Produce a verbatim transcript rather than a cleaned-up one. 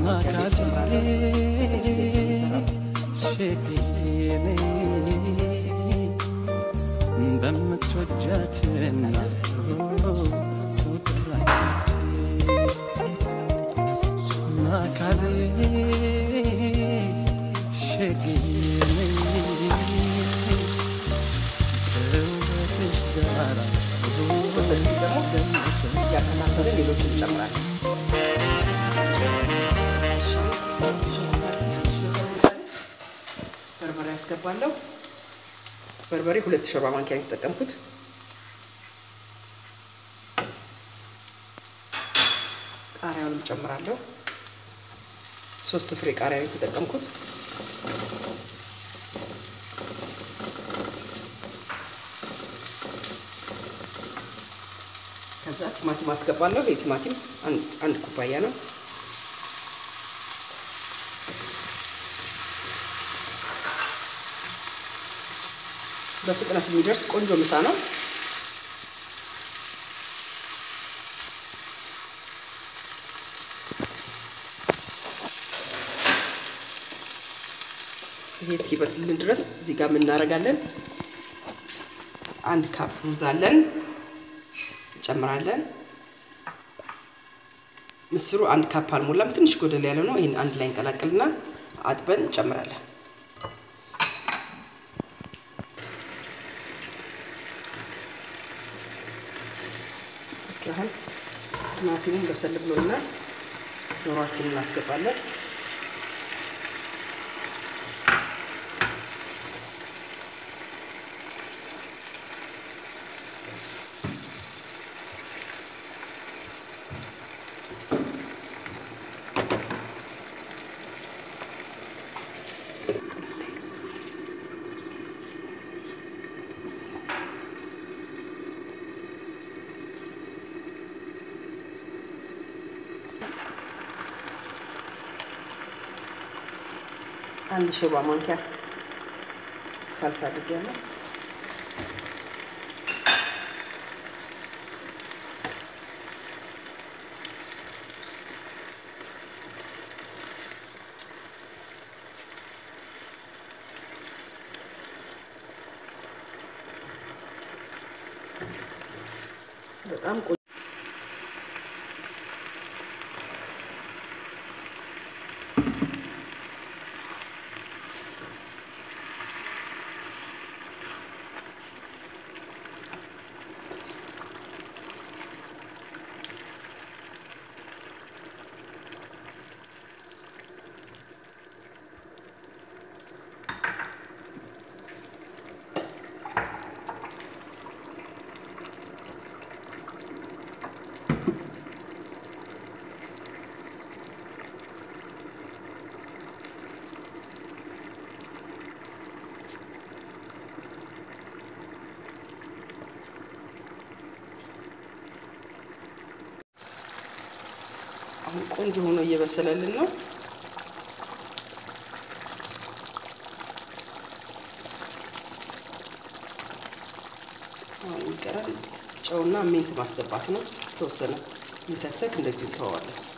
አስገባለሁ በርበሬ ሁለት ሾርባ ማንኪያ ተጠቀምኩት ቃሪያውን ጨምራለሁ ሶስት ፍሬ ቃሪያ ተጠቀምኩት ከዛ ቲማቲም አስገባለሁ የቲማቲም አንድ ኩባያ ነው በፍጥነት የሚደርስ ቆንጆ ምሳ ነው ይሄ እስኪበስልን ድረስ እዚህ ጋር ምን እናደርጋለን አንድ ካፕ ሩዝ አለን ጨምራለን ምስሩ አንድ ካፕ አልሞላም ትንሽ ጎደል ያለ ነው ይሄን አንድ ላይ እንቀላቅልና አጥበን ጨምራለን አሁን ቲማቲሙን በሰል ብሎና ዶሮአችንን እናስገባለን አንድ ሾርባ ማንኪያ ሳልሳ አድርጌያለሁ በጣም ቆንጆ ሆኖ እየበሰለልን ነው አሁን ቀረን ጨውና ሜንት ማስገባት ነው ተወሰነ እንተክተክ እንደዚህ ተዋዋለን